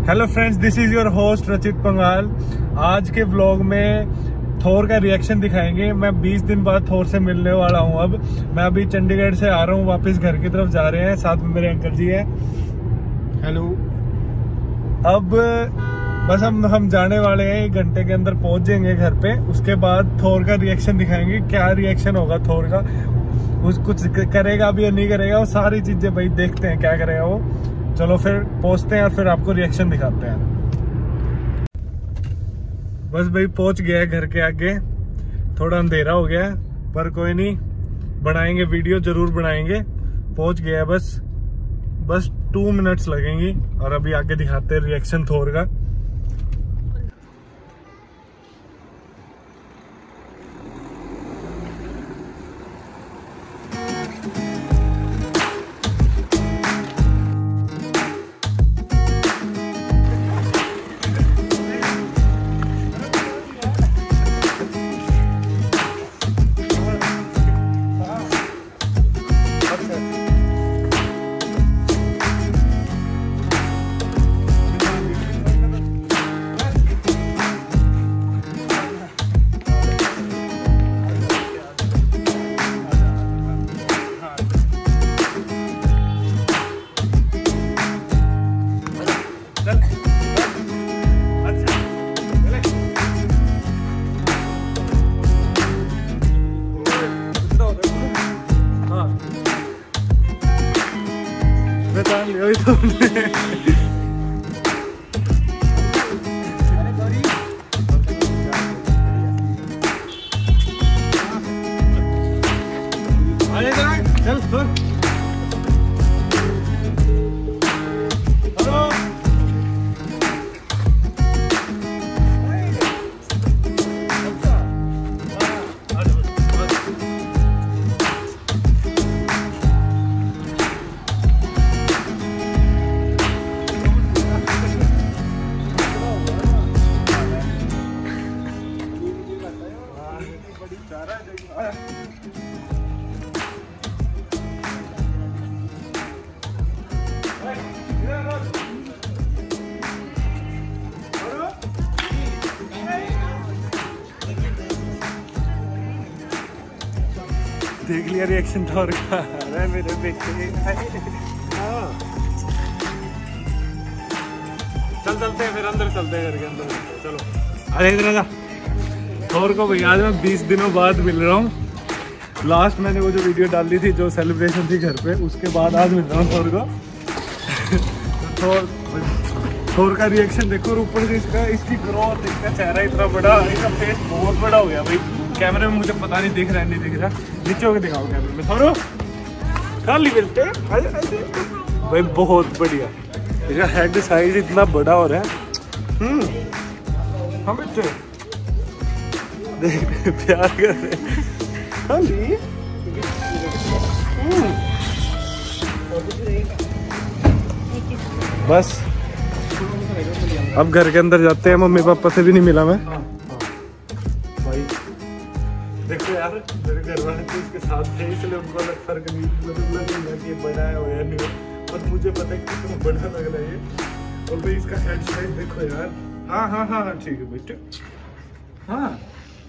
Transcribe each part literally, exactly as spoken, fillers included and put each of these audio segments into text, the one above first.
Hello friends, this is your host Rachit Pangal. आज के vlog में थोर का रिएक्शन दिखाएंगे। मैं बीस दिन बाद थोर से मिलने वाला हूं। अब मैं अभी चंडीगढ़ से आ रहा हूं, वापस घर की तरफ जा रहे हैं। साथ में मेरे अंकल जी है। हेलो। अब बस हम हम जाने वाले हैं, एक घंटे के अंदर पहुंच जाएंगे घर पे। उसके बाद थोर का रिएक्शन दिखाएंगे। क्या रिएक्शन होगा थोर का, उस कुछ करेगा भी या नहीं करेगा, वो सारी चीजें भाई देखते हैं क्या करेगा वो। चलो फिर पहुंचते हैं और फिर आपको रिएक्शन दिखाते हैं। बस भाई पहुंच गया है घर के आगे। थोड़ा अंधेरा हो गया है पर कोई नहीं, बनाएंगे वीडियो, जरूर बनाएंगे। पहुंच गया है, बस बस टू मिनट्स लगेंगी और अभी आगे दिखाते हैं रिएक्शन थोर का। चल चल देख लिया रिएक्शन थोर का। अरे मेरे बेटे, चल चलते हैं फिर अंदर, चलते हैं घर के अंदर। चलो अरे इधर आजा। थोर को भैया आज मैं बीस दिनों बाद मिल रहा हूँ। लास्ट मैंने वो जो वीडियो डाली थी, जो सेलिब्रेशन थी घर पे, उसके बाद आज मिल रहा हूँ थोर को। थोर थोर का रिएक्शन देखो, और ऊपर से इसका इसकी ग्रोथ, इसका चेहरा इतना बड़ा, इसका फेस बहुत बड़ा हो गया भाई। कैमरे में मुझे पता नहीं दिख रहा है, नहीं दिख रहा, नीचे होकर दिखाओ कैमरे में। थोरो खाली मिलते भाई, बहुत बढ़िया। इसका हेड साइज इतना बड़ा हो रहा है। हम्म हम बच्चे देख प्यार कर रहे खाली। बस अब घर के अंदर जाते हैं। मम्मी पापा से भी नहीं मिला मैं भाई। देखो यार, मेरे घर वाले तो इसके साथ थे, इसलिए उनको अलग फर्क नहीं मतलब लग कि ये बड़ा है हो या नहीं हो, पर मुझे पता है कि कितना बड़ा लग रहा है। और भाई इसका हेड साइज देखो यार। हाँ हाँ हाँ हाँ ठीक है बेटे। हाँ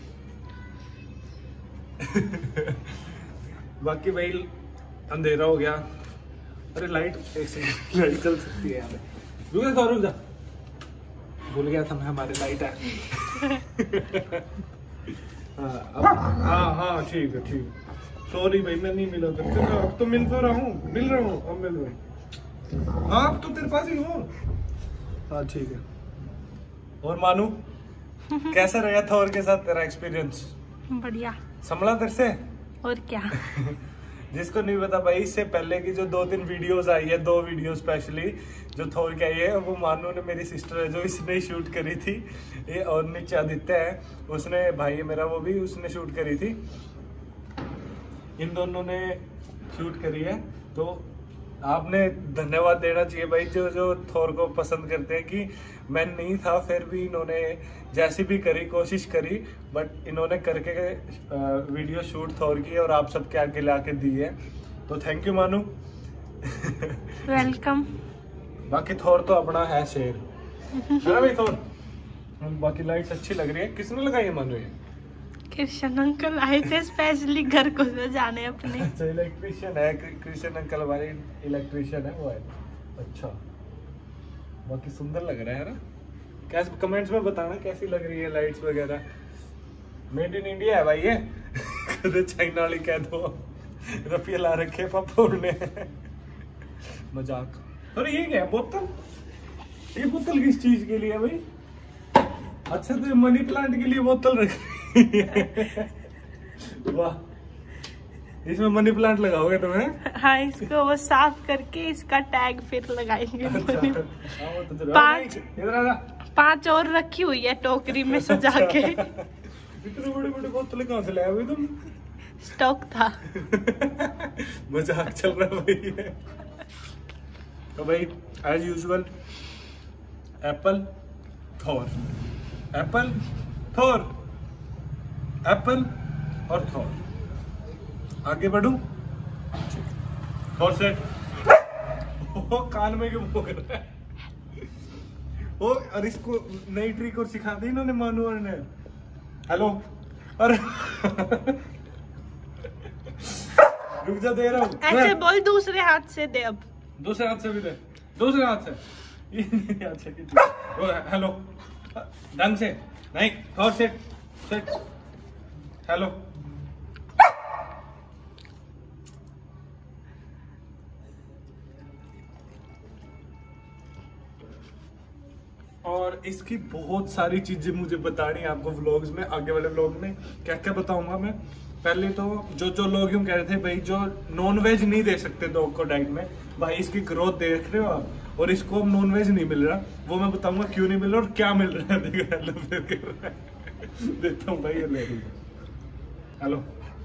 बाकी भाई अंधेरा हो गया। अरे लाइट एक सेकंड, लाइट चल सकती है यहाँ पे। रुक जा रुक जा, भूल गया था मैं, हमारे लाइट है। हाँ हाँ हाँ ठीक है ठीक है। सॉरी भाई मैं नहीं मिला था। अब तो मिल तो रहा हूँ, मिल रहा हूँ, अब मिल रहा हूँ। हाँ अब तो तेरे पास ही हो। हाँ ठीक है। और मानू कैसा रहा थोर के साथ तेरा एक्सपीरियंस? बढ़िया। संभला तेरे से? और क्या। जिसको नहीं पता भाई, इससे पहले की जो दो तीन वीडियोस आई है, दो वीडियो स्पेशली जो थोर के आई है, वो मानू ने, मेरी सिस्टर है जो इसने ही शूट करी थी। ये और नीचे आदित्य है, उसने, भाई है मेरा, वो भी उसने शूट करी थी। इन दोनों ने शूट करी है। तो आपने धन्यवाद देना चाहिए भाई, जो जो थोर को पसंद करते हैं। कि मैं नहीं था फिर भी इन्होंने जैसी भी करी, कोशिश करी, बट इन्होंने करके वीडियो शूट थोर की और आप सबके आगे ला के दी है। तो थैंक यू मानू। वेलकम। बाकी थोर तो अपना है शेर। है ना भाई थोर? बाकी लाइट्स अच्छी लग रही है। किसने लगाई है मानो ये? कृष्ण अंकल आए थे स्पेशली घर को सजाने अपने। अच्छा इलेक्ट्रिशियन है, कृष्ण अंकल हमारे इलेक्ट्रिशियन है वो है। अच्छा बाकी सुंदर लग रहा है ना? कैसे कमेंट्स में बताना कैसी लग रही है लाइट्स वगैरह। मेड इन इंडिया है भाई ये। कदे चाइना वाली कह दो, रुपये ला रखे पापा ने। मजाक। अरे ये क्या है बोतल? ये बोतल किस चीज के लिए है भाई? अच्छा तो मनी प्लांट के लिए बोतल रखी है। वाह, इसमें मनी प्लांट लगाओगे तुम्हें? हाँ, इसको वो साफ करके इसका टैग फिर लगाएंगे। अच्छा, पांच पांच और रखी हुई है टोकरी में सजा के। इतने बड़े बड़े बोतल कहाँ से लाए तुम? स्टॉक था। मजाक चल रहा है भाई। तो भाई as usual apple Thor, apple Thor, apple और थॉर। आगे बढ़ू? थॉर से वो कान में क्यों भोग रहा है? ओ और इसको नई ट्रिक और सिखा दी इन्होंने मानू ने। हेलो अरे रुक जा, दे रहा हूँ। ऐसे बोल, दूसरे हाथ से दे। अब दूसरे हाथ से भी दे, दूसरे हाथ से। ये हाथ से हेलो ढंग से नहीं, थोड़ा सेट सेट। हेलो और इसकी बहुत सारी चीजें मुझे बतानी है आपको व्लॉग्स में, आगे वाले व्लॉग में क्या क्या बताऊंगा मैं। पहले तो जो जो लोग यूं कह रहे थे भाई जो नॉन वेज नहीं दे सकते डॉग को डाइट में, भाई इसकी ग्रोथ देख रहे हो आप, और इसको नॉन वेज नहीं मिल रहा, वो मैं बताऊंगा क्यों नहीं मिल रहा और क्या मिल रहा है। देता हूँ भाई ये ले। हेलो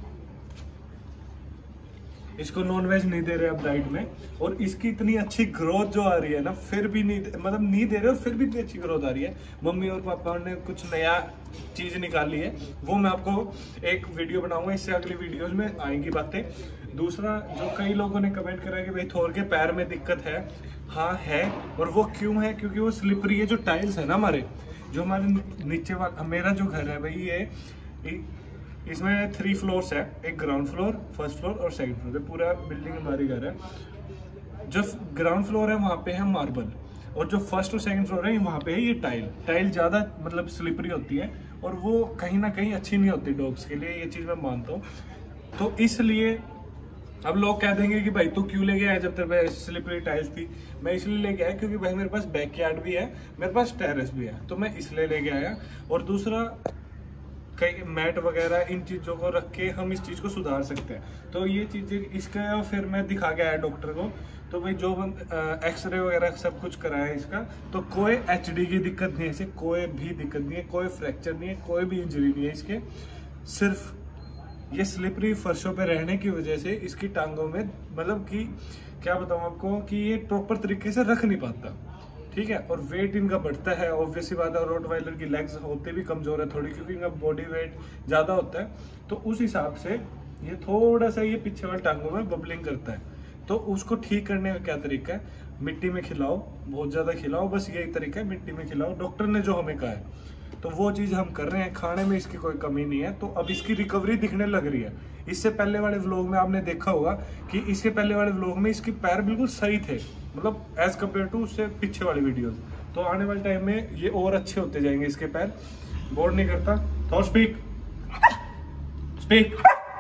इसको नॉन वेज नहीं दे रहे अब डाइट में, और इसकी इतनी अच्छी ग्रोथ जो आ रही है ना, फिर भी नहीं मतलब नहीं दे रहे और फिर भी इतनी अच्छी ग्रोथ आ रही है। मम्मी और पापा ने कुछ नया चीज निकाली है, वो मैं आपको एक वीडियो बनाऊंगा, इससे अगली वीडियोस में आएंगी बातें। दूसरा जो कई लोगों ने कमेंट करा कि भाई थोर के पैर में दिक्कत है, हाँ है, और वो क्यों है? क्योंकि वो स्लिपरी है। जो टाइल्स है ना हमारे, जो हमारे नीचे वाला मेरा जो घर है भाई, ये इसमें थ्री फ्लोर्स है, एक ग्राउंड फ्लोर, फर्स्ट फ्लोर और सेकंड फ्लोर है। पूरा बिल्डिंग हमारी घर है। जो ग्राउंड फ्लोर है वहाँ पे है मार्बल, और जो फर्स्ट और सेकंड फ्लोर है वहाँ पे है ये टाइल। टाइल ज़्यादा मतलब स्लिपरी होती है, और वो कहीं ना कहीं अच्छी नहीं होती डॉग्स के लिए, ये चीज़ मैं मानता हूँ। तो इसलिए अब लोग कह देंगे कि भाई तू क्यों लेके आया जब तेरे पे स्लिपरी टाइल्स थी। मैं इसलिए लेके आया क्योंकि भाई मेरे पास बैकयार्ड भी है, मेरे पास टेरेस भी है, तो मैं इसलिए लेके आया। और दूसरा कई मैट वगैरह इन चीज़ों को रख के हम इस चीज़ को सुधार सकते हैं। तो ये चीज़ें इसका फिर मैं दिखा के आया डॉक्टर को, तो भाई जो एक्सरे वगैरह सब कुछ कराया इसका, तो कोई एचडी की दिक्कत नहीं है इसे, कोई भी दिक्कत नहीं है, कोई फ्रैक्चर नहीं है, कोई भी इंजरी नहीं है इसके। सिर्फ ये स्लिपरी फर्शों पे रहने की वजह से इसकी टांगों में मतलब कि क्या बताऊँ आपको कि ये प्रॉपर तरीके से रख नहीं पाता, ठीक है। और वेट इनका बढ़ता है, ऑब्वियस सी बात है। रोटवाइलर की लेग्स होते भी कमजोर है थोड़ी, क्योंकि इनका बॉडी वेट ज्यादा होता है, तो उस हिसाब से ये थोड़ा सा ये पीछे वाले टांगों में बबलिंग करता है। तो उसको ठीक करने का क्या तरीका है? मिट्टी में खिलाओ, बहुत ज्यादा खिलाओ, बस यही तरीका है, मिट्टी में खिलाओ, डॉक्टर ने जो हमें कहा है। तो वो चीज हम कर रहे हैं, खाने में इसकी कोई कमी नहीं है। तो अब इसकी रिकवरी दिखने लग रही है। इससे पहले वाले व्लॉग में आपने देखा होगा कि इसके पहले वाले व्लॉग में इसके पैर बिल्कुल सही थे, मतलब एज कम्पेयर टू उससे पीछे वाली वीडियोस। तो आने वाले टाइम में ये और अच्छे होते जाएंगे इसके पैर। बोर्ड नहीं करता तो स्पीक स्पीक,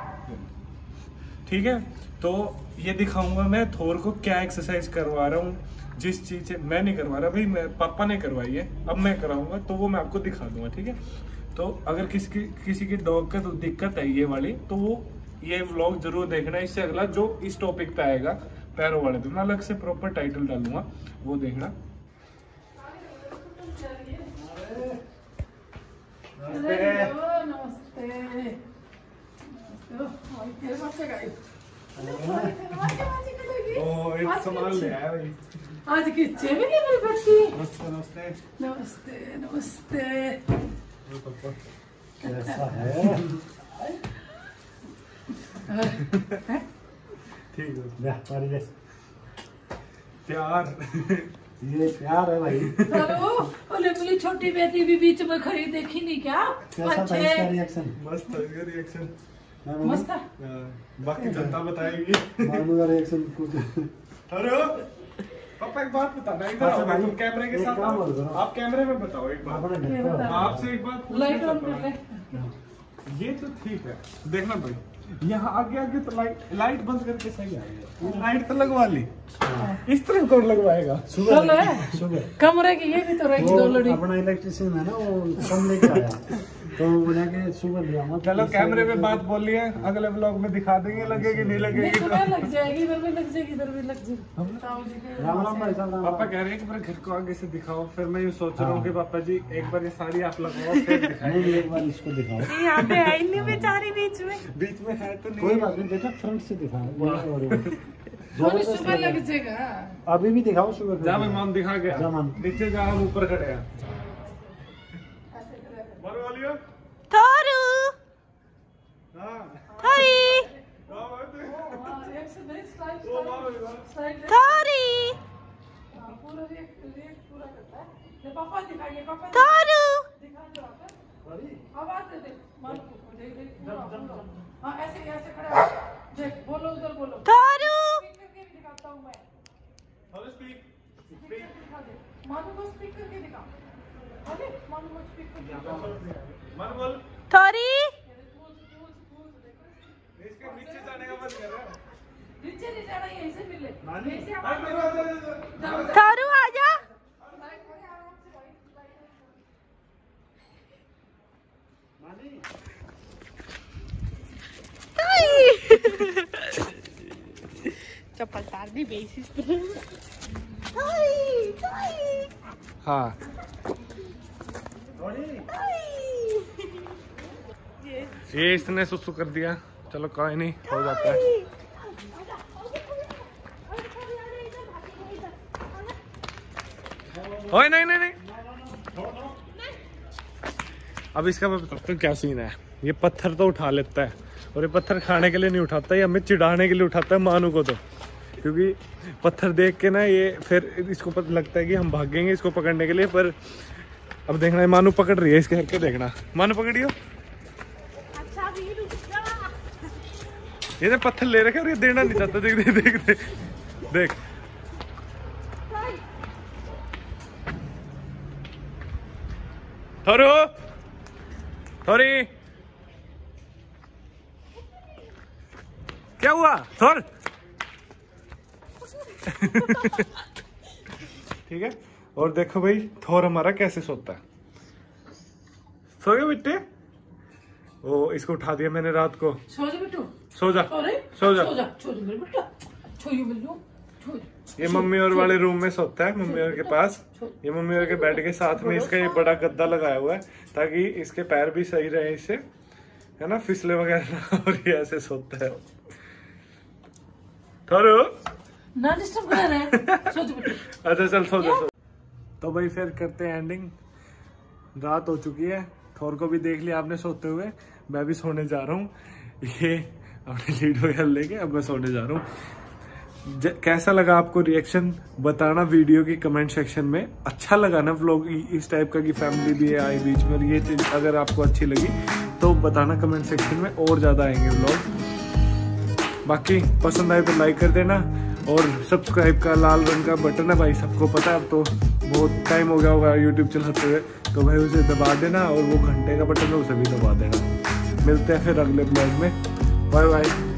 ठीक है। तो ये दिखाऊंगा मैं थोर को क्या एक्सरसाइज करवा रहा हूँ, जिस चीज से मैं नहीं करवा रहा भाई, मैं पापा ने करवाई है, अब मैं कराऊंगा, तो वो मैं आपको दिखा दूंगा, ठीक है। तो अगर किसी की किसी की डॉग का तो दिक्कत है ये वाली, तो वो ये व्लॉग जरूर देखना। इससे अगला जो इस टॉपिक पे आएगा पैरों वाले, तो मैं अलग से प्रॉपर टाइटल डालूंगा, वो देखना। सामान ले आया भाई आज किच्चे भी नहीं मेरी बच्ची। नमस्ते नमस्ते नमस्ते। कैसा है? ठीक है, तैयार। ये प्यार है भाई। हेलो बोले बोली छोटी बेटी भी बीच में खड़ी देखी नहीं क्या? कैसा था इसका रिएक्शन? मस्त था इसका रिएक्शन, मस्त था। बाकी जनता बताएगी। मानू का रिएक्शन कुछ। अरे पापा एक बात बताना, इधर आओ तुम कैमरे के साथ आओ। आप कैमरे में बताओ एक बात, आपसे एक बात लाइट ऑन कर ले। ये तो ठीक है, देखना भाई यहाँ आगे आगे तो लाइट लाइट बंद करके सही आ गया। लाइट तो लगवा ली, इस तरह कौन लगवाएगा? सुबह सुबह कमरे की ये भी तो रहेगी दो लड़ी। अपना इलेक्ट्रिशियन है ना, वो कम लेके आया तो वो जाके सुबह लिया। मत चलो कैमरे में बात बोल लिया, अगले ब्लॉग में दिखा देंगे, लगेगी नहीं लगेगी। तुम्हें लग जाएगी, इधर भी लग जाएगी, इधर भी लग जाएगी। राम राम भाई साहब। पापा कह रहे हैं कि मेरे घर को आगे से दिखाओ, फिर मैं यूँ सोच रहा हूँ कि पापा जी एक बार ये साड़ी आप लगाओ फिर दिखाएं। एक बार इसको दिखाओ। यहाँ पे है नहीं बेचारी बीच में। बीच में है तो नहीं, कोई बात नहीं बेटा, फ्रंट से दिखाओ। सुबह लग जाएगा। अभी भी दिखाओ सुबह। जा मैं मान दिखा गया, जा मान। नीचे जा, हम ऊपर खड़े हैं। मारो वालियो। थारू हाँ थारी थारी पूरा रिएक्ट रिएक्ट पूरा करता है। पापा दिखाएंगे, पापा थारू आवाज दे दे। देख देख हाँ ऐसे ऐसे खड़ा देख, बोलो उधर बोलो। थारू स्पीक करके भी दिखाता हूँ मैं। हेलो स्पीक स्पीक दिखा दे, मानो को स्पीक करके दिखा। अरे मानो को स्पीक करके दिखा। मन बोल। थारी इसके नीचे जाने का मन कर रहा है। नीचे नहीं जाना, यहीं से मिले। यहीं से आ जाओ, आ जाओ, आ जाओ। थारू आजा। चप्पल तार दी बेसिस पे। हाँ ये इसने सुसु कर दिया, चलो कोई नहीं, हो जाता है। ओए नहीं नहीं नहीं, अब इसका मैं बताता हूँ क्या सीन है। ये पत्थर तो उठा लेता है, और ये पत्थर खाने के लिए नहीं उठाता, ये हमें चिढ़ाने के लिए उठाता है मानू को। तो क्योंकि पत्थर देख के ना ये फिर इसको पता लगता है कि हम भागेंगे इसको पकड़ने के लिए। पर अब देखना है मानू पकड़ रही है, इसके हरकत देखना। मानू पकड़ियो। अच्छा भी रुक जा। ये तो पत्थर ले रखे और ये देना नहीं चाहता। देख देख देख देख देख। थोरो थोरी क्या हुआ? थोर ठीक है। और देखो भाई थोर हमारा कैसे सोता है। सो गए बेटे? वो इसको उठा दिया मैंने रात को। सो जा बेटू, सो जा अरे सो जा। सो जा, सो जा मेरे बेटा, सो यू मिल लो, सो जा। ये मम्मी और वाले रूम में सोता है, मम्मी और के पास। ये मम्मी और के बेड के साथ में इसका ये बड़ा गद्दा लगाया हुआ है, ताकि इसके पैर भी सही रहे इससे, है ना, फिसले वगैरह ना। और ये ऐसे सोता है। थोरो ना डिस्टर्ब कर रहे हैं, सो जा बेटू। अच्छा चल सो जा। तो भाई फिर करते हैं एंडिंग। रात हो चुकी है, थोर को भी देख लिया आपने सोते हुए, मैं भी सोने जा रहा हूँ। ये अपने लीड वगैरह लेके अब मैं सोने जा रहा हूँ। कैसा लगा आपको रिएक्शन बताना वीडियो की कमेंट सेक्शन में। अच्छा लगा ना व्लॉग इस टाइप का कि फैमिली भी आई बीच में, ये चीज अगर आपको अच्छी लगी तो बताना कमेंट सेक्शन में, और ज्यादा आएंगे व्लॉग। बाकी पसंद आए तो लाइक कर देना, और सब्सक्राइब का लाल रंग का बटन है भाई, सबको पता है। अब तो बहुत टाइम हो गया होगा यूट्यूब चलाते हुए, तो भाई उसे दबा देना, और वो घंटे का बटन है उसे भी दबा देना। मिलते हैं फिर अगले ब्लॉग में। Bye bye.